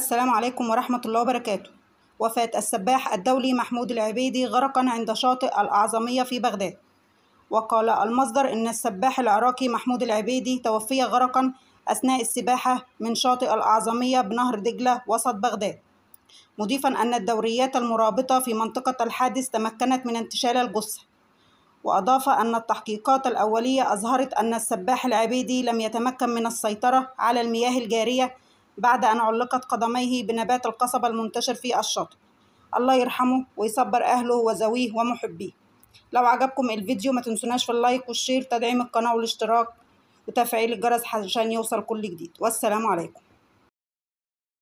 السلام عليكم ورحمة الله وبركاته. وفاة السباح الدولي محمود العبيدي غرقا عند شاطئ الأعظمية في بغداد. وقال المصدر إن السباح العراقي محمود العبيدي توفي غرقا أثناء السباحة من شاطئ الأعظمية بنهر دجلة وسط بغداد، مضيفا أن الدوريات المرابطة في منطقة الحادث تمكنت من انتشال الجثة. وأضاف أن التحقيقات الأولية أظهرت أن السباح العبيدي لم يتمكن من السيطرة على المياه الجارية بعد أن علقت قدميه بنبات القصبة المنتشر في الشاطئ. الله يرحمه ويصبر أهله وذويه ومحبيه. لو عجبكم الفيديو ما تنسوناش في اللايك والشير، تدعيم القناة والاشتراك وتفعيل الجرس عشان يوصل كل جديد. والسلام عليكم.